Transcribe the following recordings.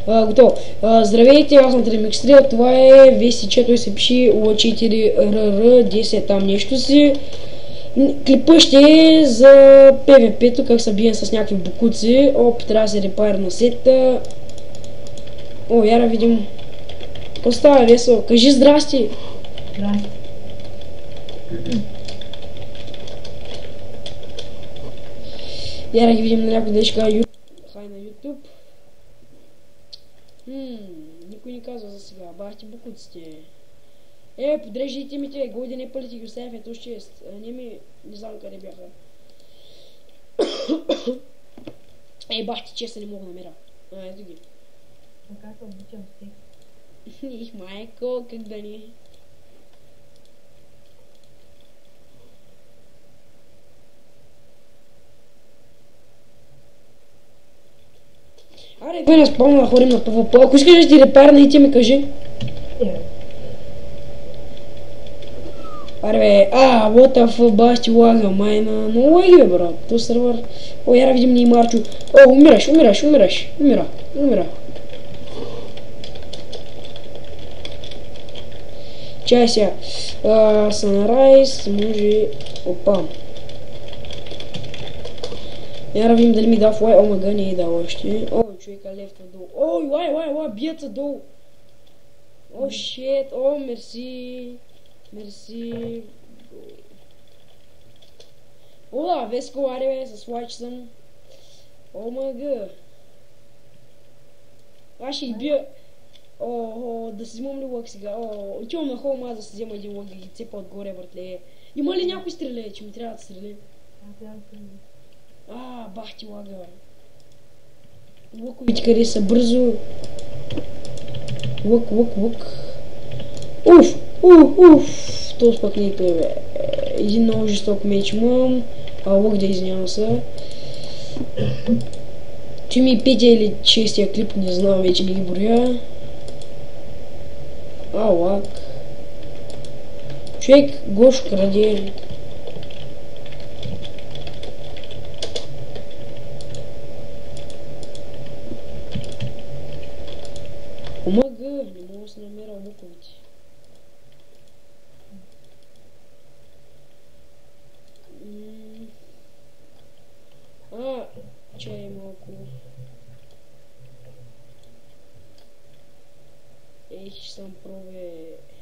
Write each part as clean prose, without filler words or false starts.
Готово. Здравейте, аз съм Тремикстрел, това е вестичето и се пише O4RR10, там нещо си. Клипа ще е за PvP-то, как се бием с някакви букуци. Трябва да се репайр на сета. Я да видим. Какво става, Весо? Кажи здрасти! Здрасти. Я да ги видим на някой дечка хай на YouTube. Никой не казва за сега. Бахте букуците. Подреждайте ми те, гойде не пълите ги оставя, ето ще е. Не знам къде бяха. Бахте честа не мога да намеря. Ето ги. Така се обичам с тях. Их майко, как да не. Аре, кой не спомня да ходим на PvP? Ако искаш да ти репарна и ти ми кажи. Аре бе, what the fuck, бащи лага, майна. Много лаги бе, брат. То сервер. Я да видим Неймарчо. Умираш. Умира. Чай сега. Sunrise, може... Опа. Я да видим дали ми дава лай. Мага, не е дал още. Човека лефта долу. Лай, бият са долу. Шет, мерси. Веско, аре бе, с лайч съм. Мага. Аз ще ги бия. Да си взимам ли лък сега? Отивам на холма, да си взема един лък, да ги цепа отгоре, братле. Има ли някой стреле, че ми трябва да стреле? Бах ти лага, бе. Лъковите къде са бързо. Лък. Уф. То пък не е той, бе. Един много жесток меч имам. Лък да извинявам се. Че ми е петия или шестия клип, не знам, вече не ги броя. Лак. Човек Гош краде. Мага, не мога да се намеря луковите. Чай малко. Ще съм пробе.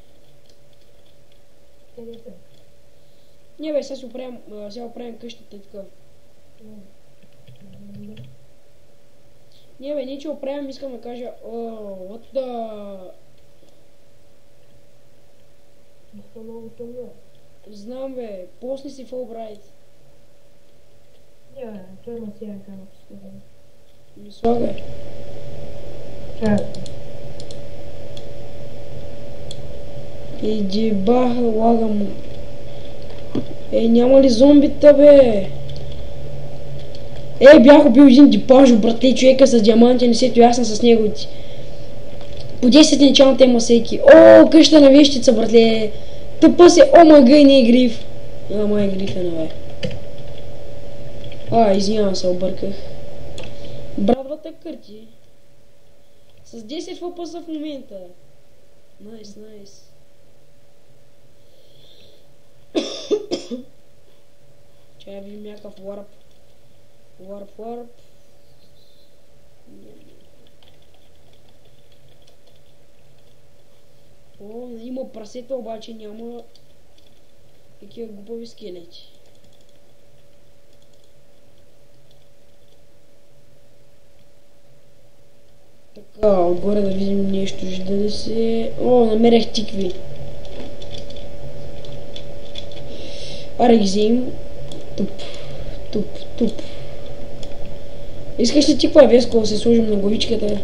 Не бе, сега оправим къщата и така. Не бе, ние че оправим, искам да кажа, what the... Много тъмно. Знам бе, после си Fulbright. Не бе, той има сега камък. Не слагай. Иди баха, лагам. Няма ли зомбита бе? Бях убил един дипажо, братле, човека с диаманти, не сето ясна с него. По 10 началната има всеки. Къща на вещица, братле. Тъпа се, мага и не е гриф. Май гриф е, бе. Извинявам се, обърках. Брадвата кърти. С 10 фпс в момента. Найс. Чай видим някакъв варп. Има прасета, обаче няма такива глупави скелети. Така, отгоре да видим нещо, да се... намерях тикви. Аре ги взем. Туп. Искаш ли тиква, Веско, да се сложим на главичката?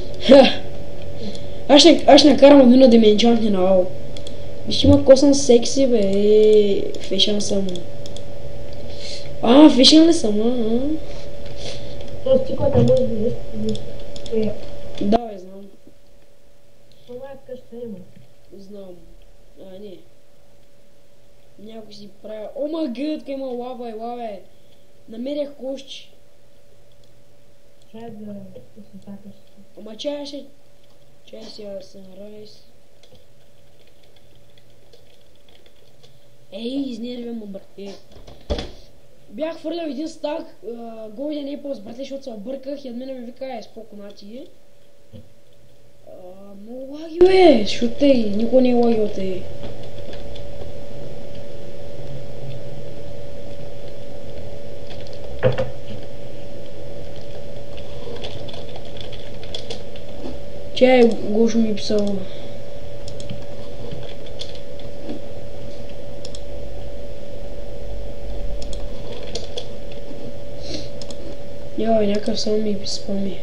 Аз ще накарам Адуна да ме енчантне на АО. Виж, има косъм секси, бе. Фешън съм. Фешън ли съм, Тоест тиквата може да е. Да, бе, знам. Това е къща има. Знам. Не. Някой си правя... Мага, тук има лава, намерях кошчи. чай да се такаш. Ама чая ще... Чай сега Sunrise. Ей, изнервям му, брате. Бях хвърлял един стак, Golden Apples, братле, защото се обърках и от мене ми вика, споко нати. Много лаги, бе, защото тъй, никой не е лагил тъй. Чай, Гошо ми писал. Йой, някакъв само ми спами.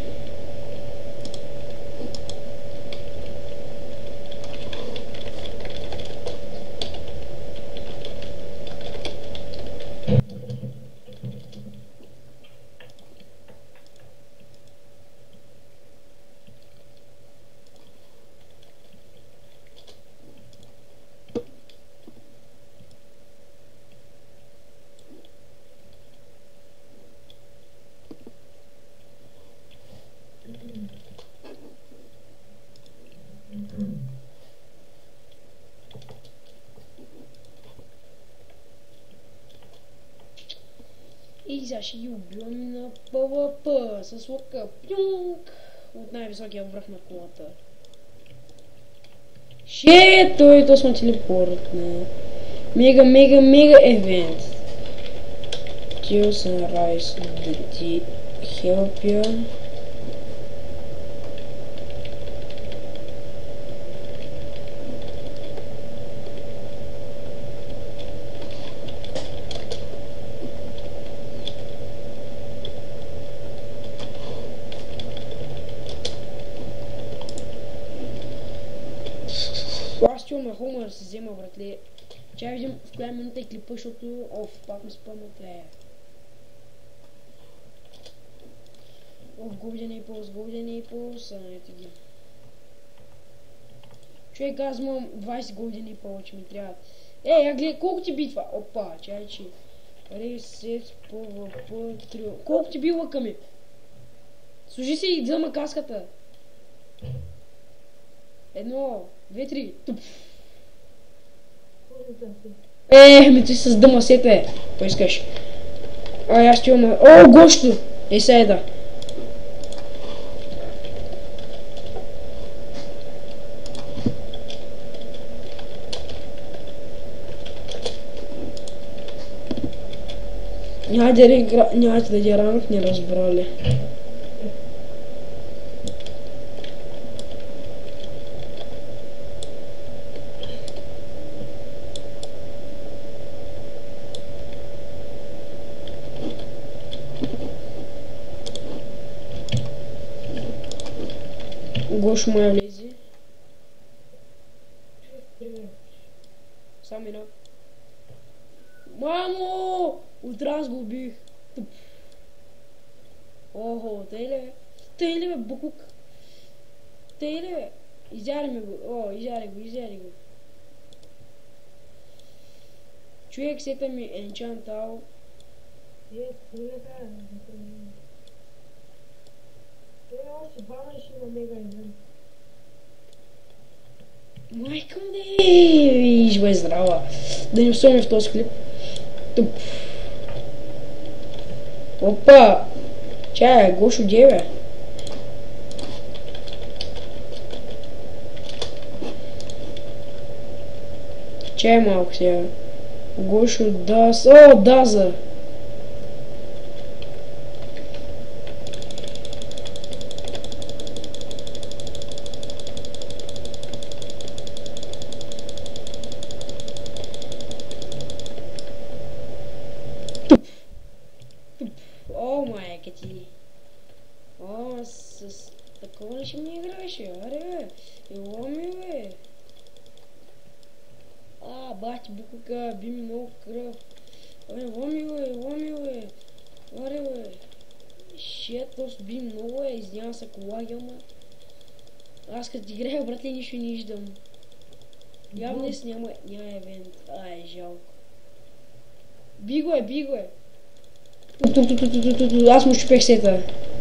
И сега ще ги убивам на PvP с лъка. Пюнк! От най-високия връх на колата. Шет, то сме телепортна. Мега евент. Till Sunrise, the help you. Аз чувам хумор да се взема, братле. Чай видим в коя минута е клипа, защото пак ми спъмната е. Golden Apples, ето ги. Човек, аз имам 20 Golden Apples, че ми трябват. Я гледай, колко ти би това? Опа, чай, че. Ресет, PvP, трио. Колко ти би лъка ми? Служи се и дъма каската. 1, 2, 3. Туп. Ми ти с дъма сете. Кой искаш? Аз ще имам... Гошто! Сега да. Нямате да ги ранах, не разбрали. Гошо моя влезе. Сам една. Мамо! От раз го убих. Охо, тъй ли бе, букук? Тъй ли бе? Изяри ми го. Изяри го. Човек сета ми енчантал. Още бана ще има мега евент. Майка му виж бе здрава. Да не усвоим в този клип. Туп. Опа! Чай, Гошо где бе? Чай малко сега. Гошо Даз. Даза! Майка ти. С такова ли ще ми играеше? Аре бе. Ело ми бе. Бати букука, би ми много кръв. Ело ми бе. Аре бе. Шет, просто би много изнявам се ако лаги, ама. Аз като играя, братле, нищо не виждам. Явно днес няма евент. Жалко. Би го е. Аз му щупех сета.